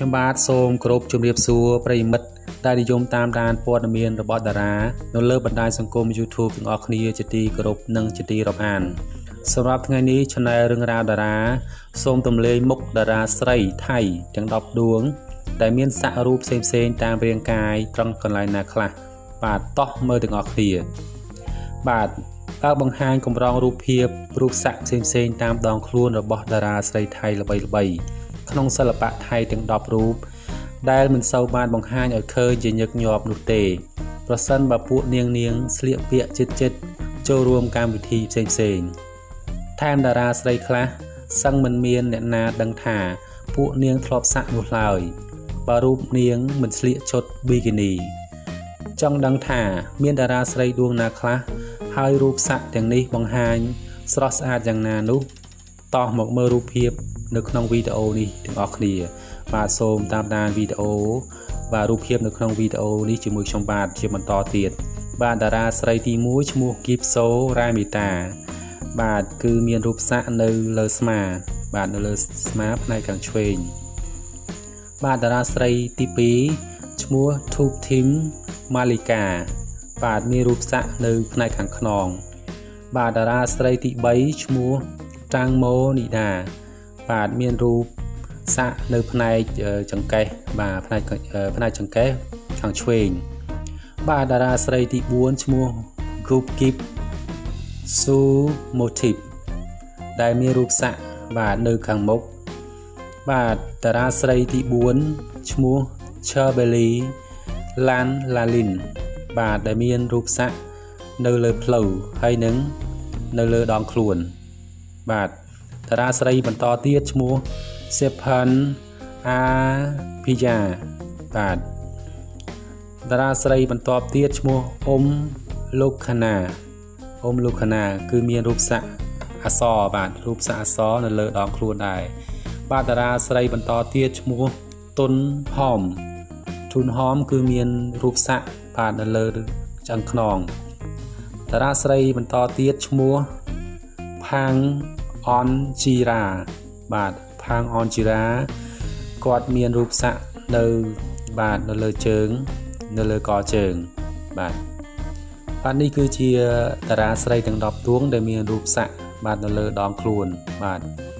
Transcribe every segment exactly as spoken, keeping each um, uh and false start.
ចំបាទសូមគោរពជំរាបសួរប្រិយមិត្តដែលនិយមតាមដានព័ត៌មានរបស់តារានៅលើបណ្ដាញសង្គម YouTube ទាំងអស់គ្នាជាទីគោរពនិងជាទីរាប់អានសម្រាប់ថ្ងៃនេះ Channel រឿងរ៉ាវតារាសូមទម្លាយមុខតារាស្រីថៃទាំងដប់ដួងដែលមានសាក់រូបផ្សេងៗតាមរាងកាយត្រង់កន្លែងណាខ្លះបាទតោះមើលទាំងអស់គ្នាបាទតើបង្ហាញកម្រងរូបភាពរូបសាក់ផ្សេងៗតាមដងខ្លួនរបស់តារាស្រីថៃល្បីៗក្នុងសិល្បៈថៃទាំងដប់រូបដែលមិនសូវបានបង្ហាញឲ្យឃើញជាញឹកញាប់នោះទេប្រសិនបើពួកនាងនាងស្លៀកពាក់ចិត្តចិត្តចូលរួមកម្មវិធីផ្សេងផ្សេងថែមតារាស្រីខ្លះសឹងមិនមានអ្នកណាដឹងថាពួកនាងធ្លាប់សាក់នោះឡើយបើរូបនាងមិនស្លៀកឈុតប៊ីគីនីចង់ដឹងថាមានតារាស្រីដួងណាខ្លះហើយរូបសាក់ទាំងនេះបង្ហាញស្រស់ស្អាតយ៉ាងណានោះតោះមកមើលរូបភាពនៅក្នុងវីដេអូនេះទាំងអស់គ្នាបាទសូមតាមដានវីដេអូបាទរូបភាពនៅក្នុងវីដេអូនេះជាមួយខ្ញុំបាទជាបន្តទៀតបាទតារាស្រីទីមួយឈ្មោះគីបសូរ៉ាមីតាបាទគឺមានរូបសាក់នៅលើស្មាបាទនៅលើស្មាផ្នែកខាងឆ្វេងបាទតារាស្រីទីពីរឈ្មោះធូបធីមម៉ាលីកាបាទមានរូបសាក់នៅផ្នែកខាងខ្នងបាទតារាស្រីទីបីឈ្មោះតាំងម៉ូនីដាបាទមានរូបសាក់នៅផ្នែកចង្កេះបាទផ្នែកផ្នែកចង្កេះខាងឆ្វេងបាទតារាស្រីទីបួនឈ្មោះ Group Keep Su Motif ដែលមានរូបសាក់បាទនៅខាងមុខបាទតារាស្រីទីបួនឈ្មោះ Cherbeli Lan Lalin បាទដែលមានរូបសាក់នៅលើភ្លៅហើយនឹងនៅលើដងខ្លួនបាទតារាស្រីបន្តទៀតឈ្មោះ Sepan Apija បាទតារាស្រីបន្តទៀតឈ្មោះអ៊ុំលូខាណាអ៊ុំលូខាណាគឺមានរូបសាក់អក្សរបាទរូបសាក់អក្សរនៅលើដងខ្លួនដែរបាទតារាស្រីបន្តទៀតឈ្មោះតុនហមទុនហមគឺមានរូបសាក់បាទនៅលើឆ្អឹងខ្នងតារាស្រីបន្តទៀតឈ្មោះផាងអនជីរ៉ាបាទផាងអនជីរ៉ាគាត់មានរូបសាក់នៅបាទនៅលើជើងនៅលើកជើងបាទបាទនេះគឺជាតារាស្រីទាំងដប់ដួងដែលមានរូបសាក់បាទនៅលើដងខ្លួនបាទ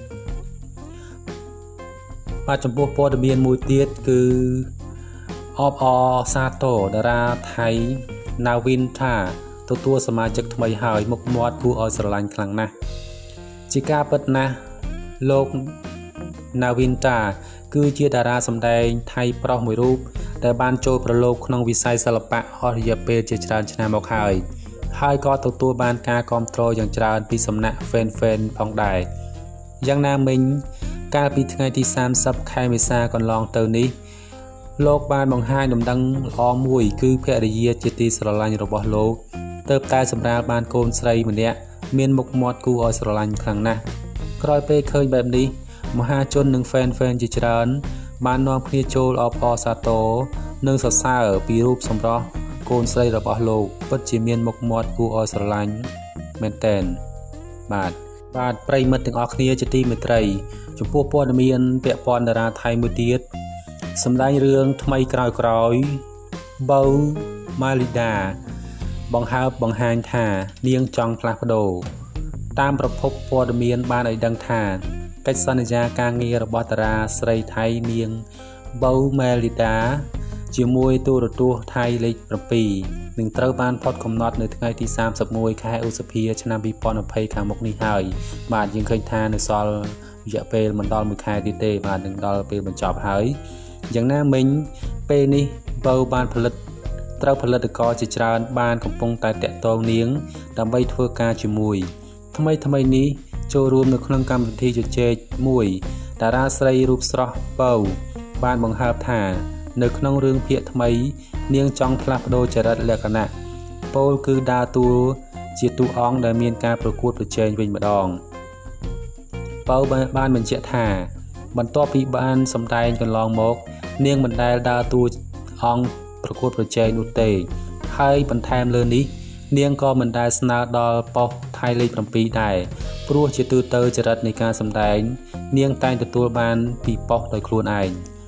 បាទចំពោះព័ត៌មានមួយទៀតគឺអបអសាតូតារាថៃណាវិនថាទទួលសមាជិកថ្មីហើយមុខមាត់គួរឲ្យស្រឡាញ់ខ្លាំងណាស់ជាការពិតណាស់លោកណាវិនតាគឺជាតារាសម្ដែងថៃប្រុសមួយរូបដែលបានចូលប្រឡូកក្នុងវិស័យសិល្បៈអស់រយៈពេលជាច្រើនឆ្នាំមកហើយហើយក៏ទទួលបានការគាំទ្រយ៉ាងច្រើនពីសំណាក់ fan fan ផងដែរយ៉ាងណាមិញកាលពីថ្ងៃទីសាមសិបខែមេសាកន្លងទៅនេះលោកបានបង្ហាញដំណឹងល្អមួយគឺភរិយាជាទីស្រឡាញ់របស់លោកទើបតែសម្រាលបានកូនស្រីម្នាក់មានមុខមាត់គួរឲ្យស្រឡាញ់ខ្លាំងណាស់ក្រោយពេលឃើញបែបនេះមហាជននិង fan fan ជាច្រើនបាននាំគ្នាចូលអបអរសាទរនិងសរសើរពីរូបសម្រស់កូនស្រីរបស់លោកពិតជាមានមុខមាត់គួរឲ្យស្រឡាញ់មែនទែនបាទបាទប្រិយមិត្តទាំងអស់គ្នាជាទីមេត្រីចំពោះព័ត៌មានពាក់ព័ន្ធតារាថៃមួយទៀតសម្ដែងរឿងថ្មីក្រោយក្រោយបៅម៉ាលីដាបង្ហើបបង្ហាញថានាងចង់ផ្លាស់ប្ដូរតាមប្រភពព័ត៌មានបានឲ្យដឹងថាកិច្ចសន្យាការងាររបស់តារាស្រីថៃនាងបៅម៉ាលីដាជាមួយទូរទស្សន៍ថៃលេខเจ็ดនឹងត្រូវបានផុតកំណត់នៅថ្ងៃទីសាមសិបមួយខែឧសភាឆ្នាំពីរពាន់ยี่สิบខាងមុខនេះហើយបាទយើងឃើញថានៅសល់រយៈពេលមិនដល់មួយខែទៀតទេបាទនឹងដល់ពេលបញ្ចប់ហើយយ៉ាងណាមិញពេលនេះបៅបានផលិតត្រូវផលិតករជាច្រើនបានកំពុងតែតាក់ទងនាងដើម្បីធ្វើការជាមួយថ្មីថ្មីនេះចូលរួមនៅក្នុងកម្មវិធីជជែកមួយតារាស្រីរូបស្រស់បៅបានបង្ហើបថានៅក្នុងរឿងភាគថ្មីនាងចង់ផ្លាស់ប្ដូរចរិតលក្ខណៈពោលគឺដើរតួជាតួអង្គដែលមានការប្រកួតប្រជែងវិញម្ដងបៅបានបញ្ជាក់ថាបន្ទាប់ពីបានសម្ដែងកន្លងមកនាងមិនដែលដើរតួអង្គប្រកួតប្រជែងនោះទេហើយបន្ថែមលើនេះនាងក៏មិនដែលស្នើដល់ប៉ុស្តិ៍ថៃលេខเจ็ดដែរព្រោះជាទូទៅចរិតនៃការសម្ដែងនាងតែងទទួលបានពីប៉ុស្តិ៍ដោយខ្លួនឯង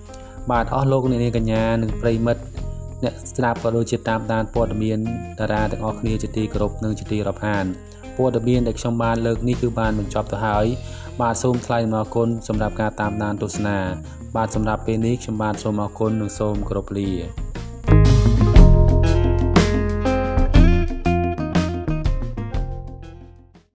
បាទអស់លោកអ្នកនាងកញ្ញានិងប្រិមិត្តអ្នកស្ដាប់ក៏ដូចជាតាមដានព័ត៌មានតារាទាំងអស់គ្នាជាទីគោរពនិងជាទីរាប់អានព័ត៌មានដែលខ្ញុំបានលើកនេះគឺបានបញ្ចប់ទៅហើយបាទសូមថ្លែងអំណរគុណសម្រាប់ការតាមដានទស្សនាបាទសម្រាប់ពេលនេះខ្ញុំបាទសូមអរគុណនិងសូមគោរពលា